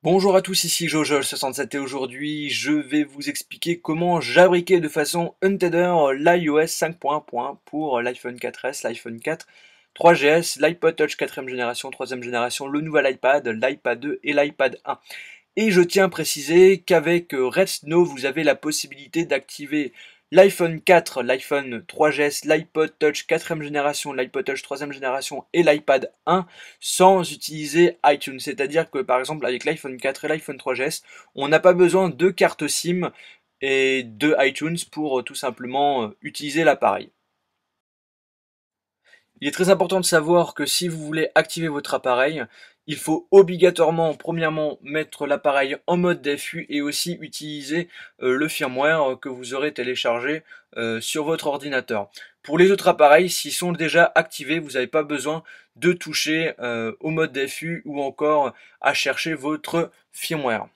Bonjour à tous, ici Jojol67 et aujourd'hui je vais vous expliquer comment jabriquer de façon untethered l'iOS 5.1 pour l'iPhone 4S, l'iPhone 4, 3GS, l'iPod Touch 4ème génération, 3ème génération, le nouvel iPad, l'iPad 2 et l'iPad 1. Et je tiens à préciser qu'avec Red Snow, vous avez la possibilité d'activer l'iPhone 4, l'iPhone 3GS, l'iPod Touch 4ème génération, l'iPod Touch 3ème génération et l'iPad 1 sans utiliser iTunes. C'est-à-dire que par exemple avec l'iPhone 4 et l'iPhone 3GS, on n'a pas besoin de carte SIM et de iTunes pour tout simplement utiliser l'appareil. Il est très important de savoir que si vous voulez activer votre appareil, il faut obligatoirement, premièrement, mettre l'appareil en mode DFU et aussi utiliser le firmware que vous aurez téléchargé sur votre ordinateur. Pour les autres appareils, s'ils sont déjà activés, vous n'avez pas besoin de toucher au mode DFU ou encore à chercher votre firmware.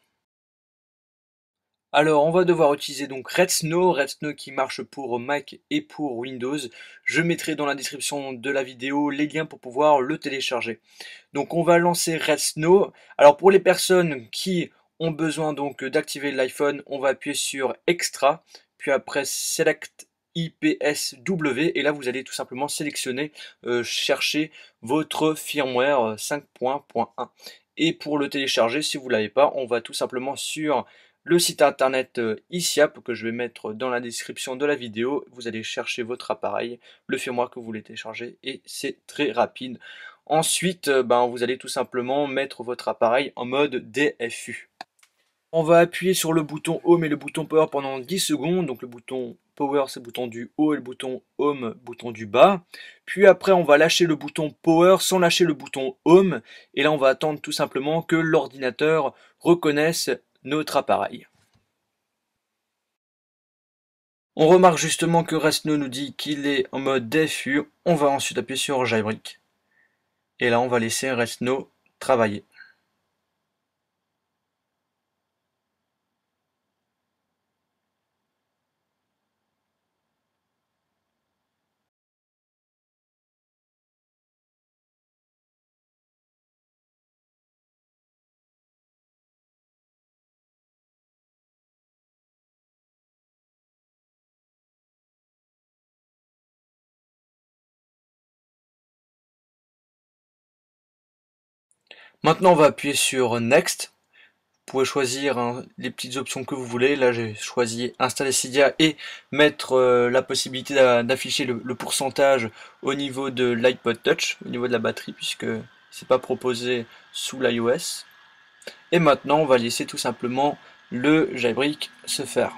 Alors, on va devoir utiliser donc Red Snow qui marche pour Mac et pour Windows. Je mettrai dans la description de la vidéo les liens pour pouvoir le télécharger. Donc, on va lancer Red Snow. Alors, pour les personnes qui ont besoin donc d'activer l'iPhone, on va appuyer sur Extra, puis après Select IPSW, et là vous allez tout simplement sélectionner, chercher votre firmware 5.1. Et pour le télécharger, si vous ne l'avez pas, on va tout simplement sur le site internet ICIAP que je vais mettre dans la description de la vidéo. Vous allez chercher votre appareil, le firmware que vous voulez télécharger et c'est très rapide. Ensuite, vous allez tout simplement mettre votre appareil en mode DFU. On va appuyer sur le bouton Home et le bouton Power pendant 10 secondes. Donc le bouton Power c'est le bouton du haut et le bouton Home bouton du bas. Puis après on va lâcher le bouton Power sans lâcher le bouton Home. Et là on va attendre tout simplement que l'ordinateur reconnaisse notre appareil. On remarque justement que Resno nous dit qu'il est en mode DFU. On va ensuite appuyer sur Jailbreak. Et là on va laisser Resno travailler. Maintenant on va appuyer sur Next. Vous pouvez choisir les petites options que vous voulez. Là j'ai choisi installer Cydia et mettre la possibilité d'afficher le pourcentage au niveau de l'iPod Touch, au niveau de la batterie, puisque c'est pas proposé sous l'iOS. Et maintenant on va laisser tout simplement le jailbreak se faire.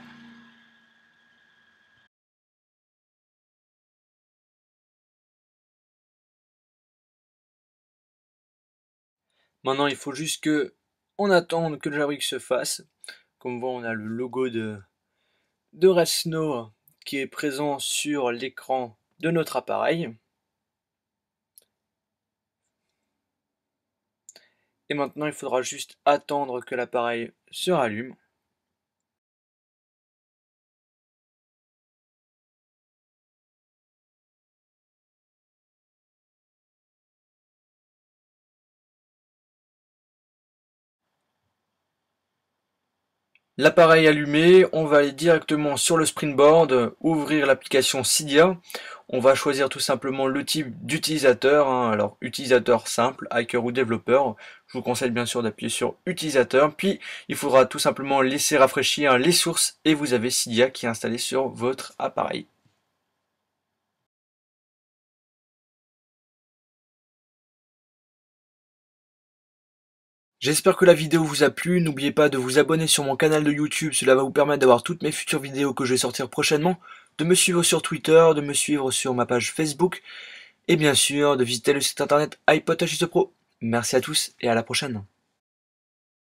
Maintenant il faut juste que on attende que le jailbreak se fasse. Comme on voit, on a le logo de Resno qui est présent sur l'écran de notre appareil. Et maintenant, il faudra juste attendre que l'appareil se rallume. L'appareil allumé, on va aller directement sur le Springboard, ouvrir l'application Cydia. On va choisir tout simplement le type d'utilisateur, alors utilisateur simple, hacker ou développeur. Je vous conseille bien sûr d'appuyer sur utilisateur, puis il faudra tout simplement laisser rafraîchir les sources et vous avez Cydia qui est installé sur votre appareil. J'espère que la vidéo vous a plu, n'oubliez pas de vous abonner sur mon canal de YouTube, cela va vous permettre d'avoir toutes mes futures vidéos que je vais sortir prochainement, de me suivre sur Twitter, de me suivre sur ma page Facebook, et bien sûr de visiter le site internet iPod Touch Pro. Merci à tous et à la prochaine.